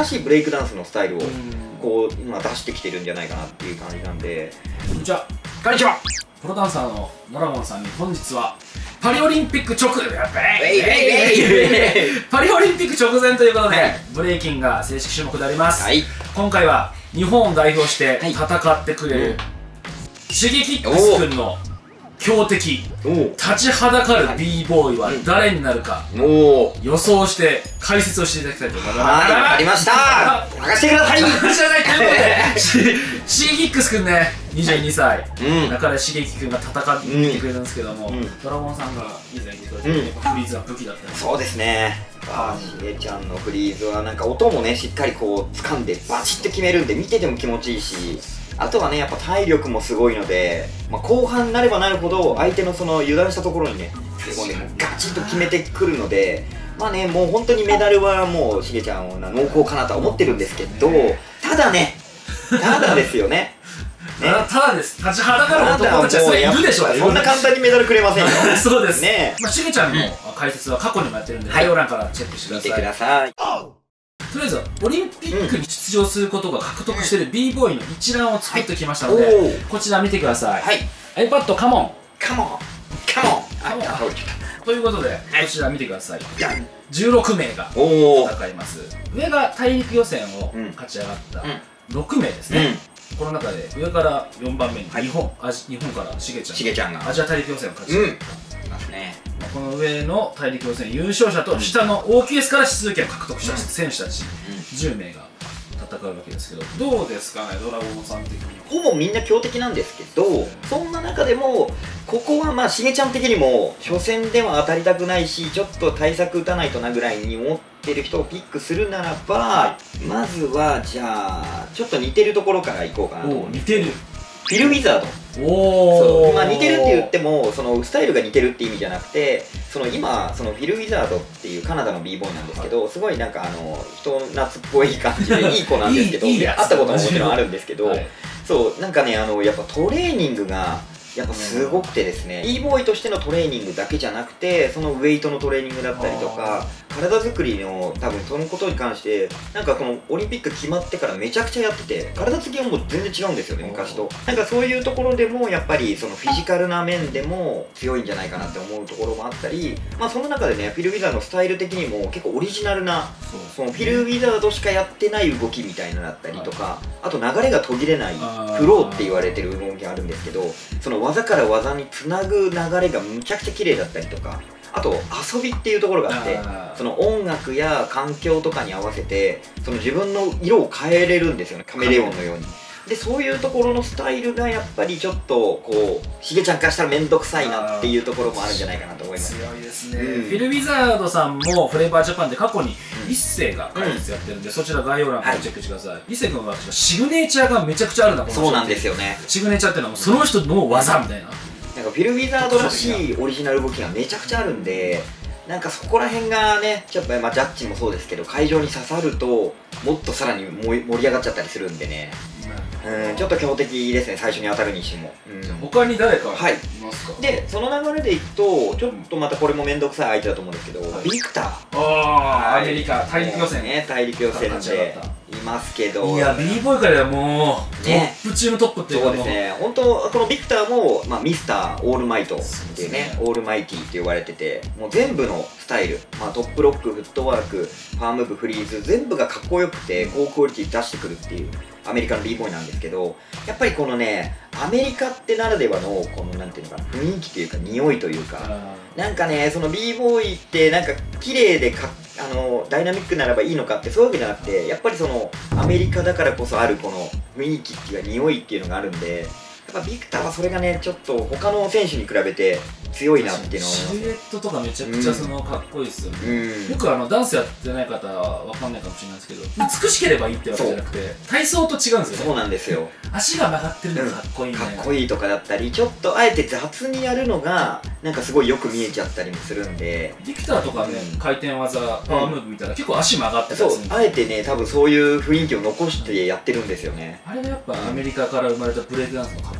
しいブレイクダンスのスタイルをこう今出してきてるんじゃないかなっていう感じなんで。 こんにちは。 こんにちは。 プロダンサーのドラゴンさんに本日はパリオリンピック直パリオリンピック直前ということで、ブレイキンが正式種目であります。今回は日本を代表して戦ってくれるシゲキックス君の強敵、立ちはだかる b ボーイは誰になるか予想して解説をしていただきたいと思います。 はい、わかりました。任せてください。 任せてくださいということで、シゲキックス君ね、22歳、だからシゲキ君が戦ってきてくれるんですけども、ドラゴンさんが以前言ってくれたフリーズは武器だったり。 そうですね。しげちゃんのフリーズはなんか音もねしっかりこう掴んでバチッと決めるんで見てても気持ちいいし、あとはねやっぱ体力もすごいので、後半になればなるほど相手のその油断したところにねガチッと決めてくるので、もう本当にメダルはもうしげちゃんは濃厚かなとは思ってるんですけど、ただですよね。 ただです。立ちはだかる男たちはそれいるでしょう。 そんな簡単にメダルくれませんよ。 そうですね。しげちゃんの解説は過去にもやってるんで概要欄からチェックしてください。とりあえずオリンピックに出場することが獲得している b ボーイの一覧を作ってきましたので、こちら見てください。 iPad カモンということでこちら見てください。16名が戦います。上が大陸予選を勝ち上がった6名ですね。この中で上から4番目に日本からしげちゃんがアジア大陸予選を勝ち上がった。この上の大陸予選優勝者と下の大きいですから出場権を獲得した選手たち10名が戦うわけですけど、どうですかね、ドラゴンさん的に。 ほぼみんな強敵なんですけど、そんな中でもここはしげちゃん的にも初戦では当たりたくないし、ちょっと対策打たないとなぐらいに思ってる人をピックするならば、まずはじゃあちょっと似てるところからいこうかなと思う。 似てるフィル・ウィザード。似てるって言ってもそのスタイルが似てるって意味じゃなくて、今そのフィル・ウィザードっていうカナダの b ボーイなんですけど、すごいなんか人懐っこい感じでいい子なんですけど、会ったことももちろんあるんですけど、そうなんかねやっぱトレーニングがやっぱすごくてですね、 b ボーイとしてのトレーニングだけじゃなくて、そのウェイトのトレーニングだったりとか体作りの多分そのことに関してなんかこのオリンピック決まってからめちゃくちゃやってて、体つきはもう全然違うんですよね昔と。なんかそういうところでもやっぱりそのフィジカルな面でも強いんじゃないかなって思うところもあったり、その中でねフィル・ウィザードのスタイル的にも結構オリジナルなそのフィル・ウィザードしかやってない動きみたいなのだったりとか、あと流れが途切れないフローって言われてる動きがあるんですけど、その技から技につなぐ流れがむちゃくちゃ綺麗だったりとか、あと遊びっていうところがあって、その音楽や環境とかに合わせてその自分の色を変えれるんですよね、カメレオンのように。でそういうところのスタイルがやっぱりちょっとこうしげちゃんからしたら面倒くさいなっていうところもあるんじゃないかなと思います。 強いですね。フィル・ウィザードさんもフレーバージャパンで過去に一世が解説やってるんで、そちら概要欄からチェックしてください。一世君はシグネチャーがめちゃくちゃあるな。 そうなんですよね。 シグネチャーっていうのはもうその人の技みたいな。 なんかフィル・ウィザードらしいオリジナル動きがめちゃくちゃあるんで、なんかそこら辺がねちょっとジャッジもそうですけど会場に刺さるともっとさらに盛り上がっちゃったりするんでね、ちょっと強敵ですね、最初に当たるにしても。 他に誰かいますか？ でその流れでいくとちょっとまたこれも面倒くさい相手だと思うんですけど、ビクター。 アメリカ大陸予選ね、大陸予選でいますけど、 いや b ボーイからはもうトップ中のトップっていうか、 そうですね、本当このビクターもミスターオールマイトっていうね、オールマイティって言われてて、もう全部のスタイル、トップロック、フットワーク、ファームーブ、フリーズ全部がかっこよくて高クオリティ出してくるっていうアメリカの b ボーイなんですけど、やっぱりこのねアメリカってならではのこのなんていうのかな、雰囲気というか匂いというか、なんかねその b ボーイってなんか綺麗でダイナミックならばいいのかってそういうわけじゃなくて、やっぱりそのアメリカだからこそあるこの雰囲気っていうか匂いっていうのがあるんで、やっぱビクターはそれがねちょっと他の選手に比べて強いなっていうのを、 シルエットとかめちゃくちゃかっこいいですよね。よくダンスやってない方は分かんないかもしれないですけど、美しければいいってわけじゃなくて体操と違うんですよね。 そうなんですよ。 足が曲がってるのがかっこいいね、 かっこいいとかだったり、ちょっとあえて雑にやるのがなんかすごいよく見えちゃったりもするんで、 ビクターとかね、回転技パワームーブみたいな結構足曲がってたりするんで、 あえてね多分そういう雰囲気を残してやってるんですよね。 あれがやっぱアメリカから生まれたブレイクダンスのかっ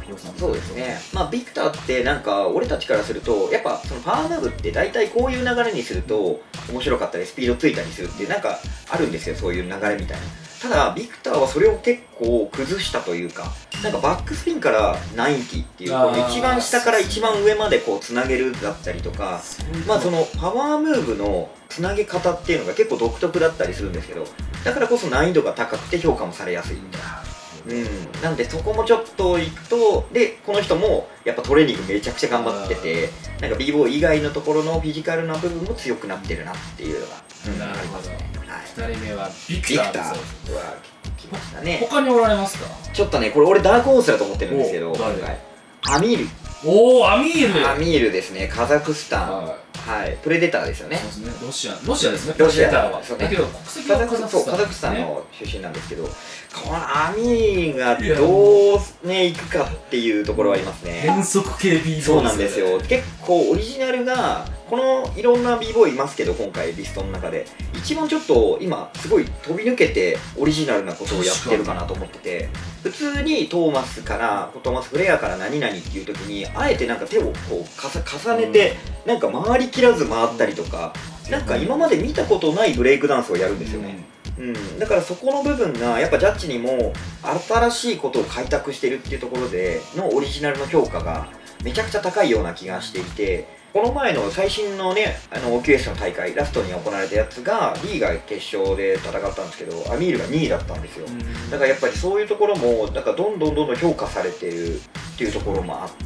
久保さん。 そうですね。まあビクターってなんか俺たちからするとやっぱそのパワームーブって大体こういう流れにすると面白かったりスピードついたりするっていうなんかあるんですよ、そういう流れみたいな。ただビクターはそれを結構崩したというか、なんかバックスピンから90っていうこの一番下から一番上までこうつなげるだったりとか、まあそのパワームーブのつなげ方っていうのが結構独特だったりするんですけど、だからこそ難易度が高くて評価もされやすいみたいな。なんでそこもちょっといくと、でこの人もやっぱトレーニングめちゃくちゃ頑張ってて、なんか b ボーイ以外のところのフィジカルな部分も強くなってるなっていうのがなるほど。 はい、 2人目はビクターは来ましたね。 他におられますか？ ちょっとねこれ俺ダークホースだと思ってるんですけど、今回アミール。 おお、アミール。 アミールですね、カザフスタン。はい、プレデターですよね。 そうですね、ロシアですね、 ロシアは。だけど国籍はカザフスタンの出身なんですけど、このアミールがどうねいくかっていうところはありますね。 変則系 b ボーイ。 そうなんですよ。結構オリジナルがこのいろんな b ボーイいますけど、今回リストの中で一番ちょっと今すごい飛び抜けてオリジナルなことをやってるかなと思ってて、普通にトーマスフレアから何々っていう時にあえてなんか手をこう重ねてなんか回りきらず回ったりとか、なんか今まで見たことないブレイクダンスをやるんですよね。だからそこの部分がやっぱジャッジにも新しいことを開拓してるっていうところでのオリジナルの評価がめちゃくちゃ高いような気がしていて、この前の最新のねOQS の大会ラストに行われたやつがリーが決勝で戦ったんですけど、アミールが2位だったんですよ。だからやっぱりそういうところもなんかどんどん評価されてるっていうところもあって、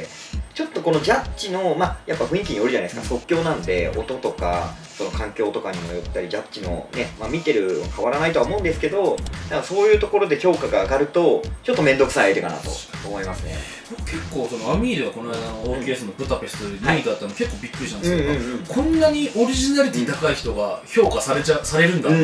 ちょっとこのジャッジのやっぱ雰囲気によるじゃないですか。即興なんで音とかその環境とかにもよったり、ジャッジのね、見てる変わらないとは思うんですけど、だからそういうところで評価が上がるとちょっと面倒くさい相手かなと思いますね。 結構そのアミールはこの間の OKS のブダペストで2位だったの結構びっくりしたんですけど、こんなにオリジナリティ高い人が評価されるんだって。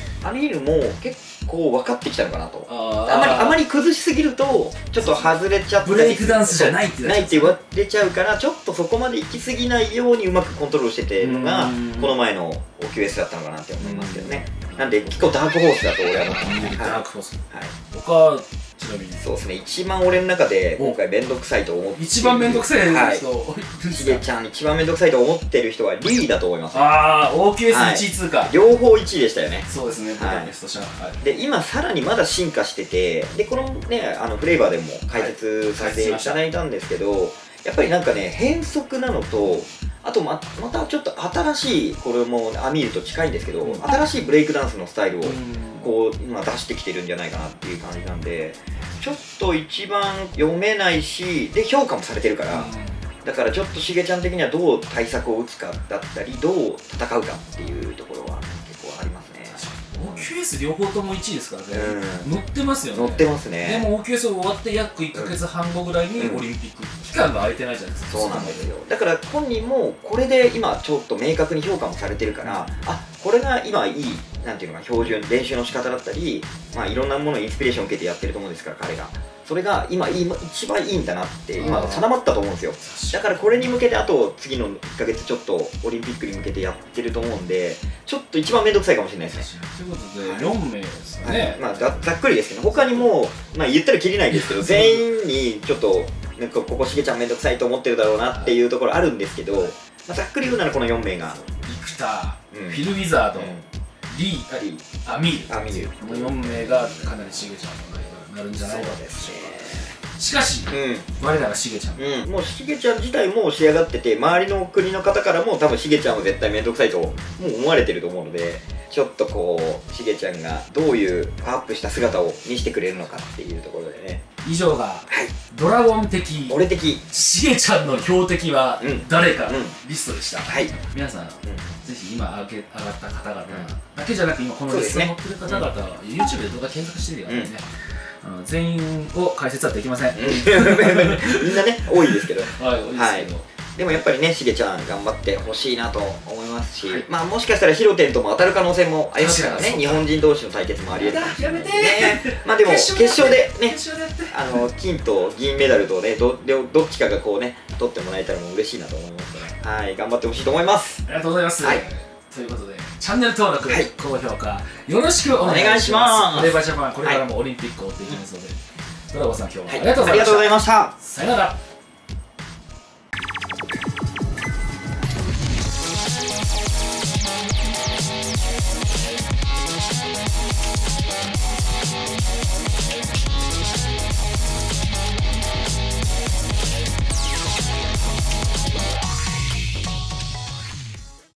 アミールも結構分かってきたのかなと。あまり崩しすぎるとちょっと外れちゃったり、 ブレイクダンスじゃないって言われちゃうから、ちょっとそこまで行き過ぎないようにうまくコントロールしててるのがこの前の OQS だったのかなって思いますけどね。なんで結構ダークホースだと俺は思ってます。 ダークホース。他ちなみにそうですね、一番俺の中で今回面倒くさいと思ってる、 一番面倒くさい人、 しげちゃん一番面倒くさいと思ってる人はリーだと思います。 ああ、OQS1 位通過、 両方1位でしたよね。 そうですね、ブダペスト上海で今さらにまだ進化してて、でこのねフレーバーでも解説させていただいたんですけど、やっぱりなんかね変則なのと、あとまたちょっと新しい、これもアミールと近いんですけど、新しいブレイクダンスのスタイルをこう今出してきてるんじゃないかなっていう感じなんで、ちょっと一番読めないし、で評価もされてるから、だからちょっとしげちゃん的にはどう対策を打つかだったり、どう戦うかっていうところは結構ありますね。 OQS 両方とも1位ですからね、乗ってますよね。 乗ってますね。 でも OQS 終わって約1ヶ月半後ぐらいにオリンピック、期間が空いてないじゃないですか。 そうなんですよ。だから本人もこれで今ちょっと明確に評価もされてるから、これが今いい、なんていうのか、標準練習の仕方だったり、いろんなものにインスピレーションを受けてやってると思うんですから、彼がそれが今一番いいんだなって今定まったと思うんですよ。だからこれに向けてあと次の1ヶ月ちょっとオリンピックに向けてやってると思うんで、ちょっと一番面倒くさいかもしれないですね。 ということで4名ですね。 ざっくりですけど、他にも言ったらきりないですけど、全員にちょっとなんかここしげちゃん面倒くさいと思ってるだろうなっていうところあるんですけど、ざっくり言うならこの4名がビクター、フィル・ウィザード、リー、アミール、この4名がかなりしげちゃんのライバルになるんじゃないかでしょうか。しかし、我らがしげちゃん、 もうしげちゃん自体も仕上がってて、周りの国の方からも多分しげちゃんは絶対面倒くさいともう思われてると思うので、ちょっとこうしげちゃんがどういうパワーアップした姿を見せてくれるのかっていうところでね。 以上が、ドラゴン的俺的しげちゃんの標的は誰かリストでした。皆さん、ぜひ今上がった方々だけじゃなく、今このリストに載ってる方々は YouTube で動画検索してるよね。全員を解説はできません。みんなね多いですけど、 はいでもやっぱりねしげちゃん頑張ってほしいなと思いますし、もしかしたらヒロテンとも当たる可能性もありますからね。日本人同士の対決もありえるかもしれないね。でも決勝でね金と銀メダルとねどっちかがこうね取ってもらえたらもう嬉しいなと思いますので、頑張ってほしいと思います。 ありがとうございます。ということでチャンネル登録、高評価よろしくお願いします。フレーバージャパンこれからもオリンピックを追っていきますので、 ドラゴンさん、今日はありがとうございました。さよなら。